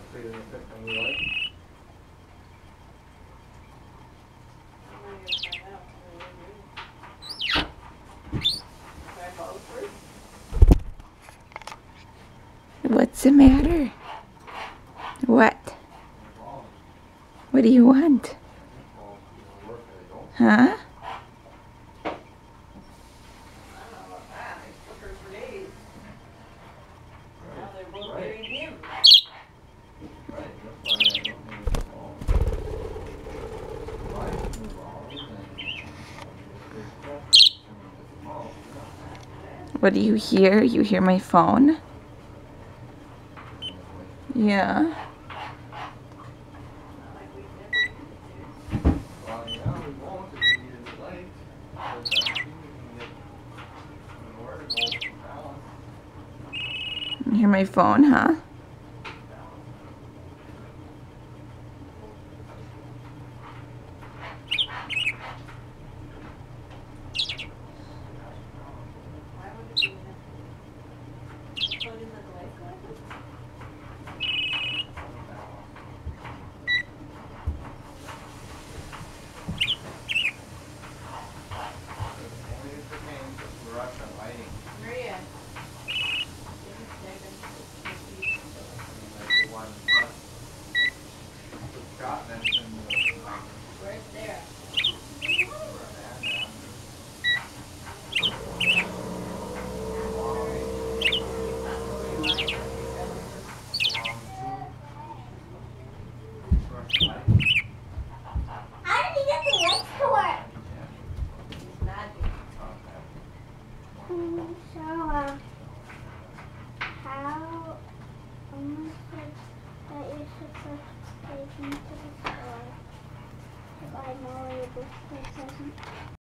Ser den effekt on your life? What's the matter? What? What do you want? Huh? What do you hear? You hear my phone? Yeah. You hear my phone, huh? That you're supposed to take me to the store to buy Molly a birthday present.